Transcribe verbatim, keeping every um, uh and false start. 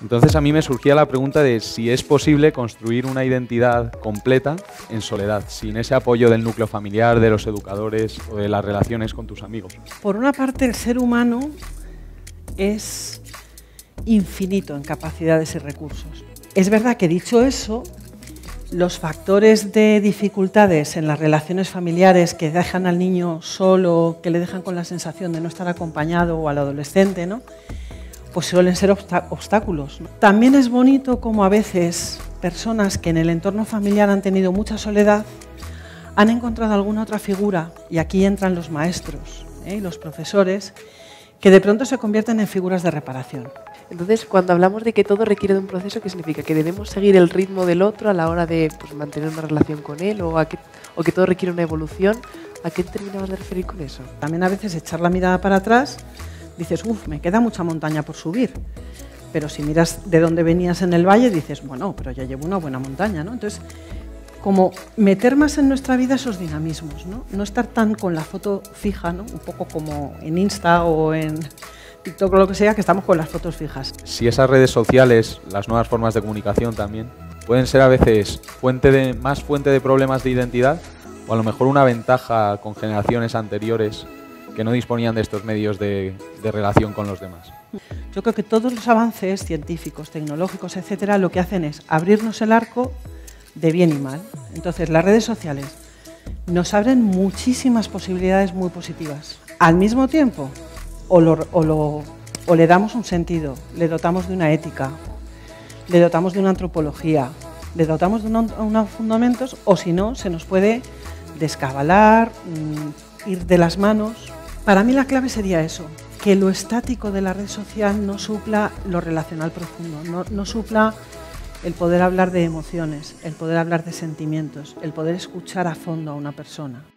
Entonces a mí me surgía la pregunta de si es posible construir una identidad completa en soledad, sin ese apoyo del núcleo familiar, de los educadores o de las relaciones con tus amigos. Por una parte, el ser humano es infinito en capacidades y recursos. Es verdad que, dicho eso, los factores de dificultades en las relaciones familiares que dejan al niño solo, que le dejan con la sensación de no estar acompañado, o al adolescente, ¿no?, pues suelen ser obstáculos. También es bonito como a veces personas que en el entorno familiar han tenido mucha soledad han encontrado alguna otra figura, y aquí entran los maestros, ¿eh?, y los profesores, que de pronto se convierten en figuras de reparación. Entonces, cuando hablamos de que todo requiere de un proceso, ¿qué significa? ¿Que debemos seguir el ritmo del otro a la hora de, pues, mantener una relación con él, o, a que, o que todo requiere una evolución? ¿A qué terminabas de referir con eso? También a veces echar la mirada para atrás, dices, uff, me queda mucha montaña por subir. Pero si miras de dónde venías en el valle, dices, bueno, pero ya llevo una buena montaña, ¿no? Entonces, como meter más en nuestra vida esos dinamismos, ¿no? No estar tan con la foto fija, ¿no?, un poco como en Insta o en TikTok o lo que sea, que estamos con las fotos fijas. Si esas redes sociales, las nuevas formas de comunicación también, pueden ser a veces fuente de, más fuente de problemas de identidad, o a lo mejor una ventaja con generaciones anteriores que no disponían de estos medios de, de relación con los demás. Yo creo que todos los avances científicos, tecnológicos, etcétera, lo que hacen es abrirnos el arco de bien y mal. Entonces, las redes sociales nos abren muchísimas posibilidades muy positivas. Al mismo tiempo, o, lo, o, lo, o le damos un sentido, le dotamos de una ética, le dotamos de una antropología, le dotamos de unos, unos fundamentos, o si no, se nos puede descabalar, mmm, ir de las manos. Para mí la clave sería eso, que lo estático de la red social no supla lo relacional profundo, no, no supla el poder hablar de emociones, el poder hablar de sentimientos, el poder escuchar a fondo a una persona.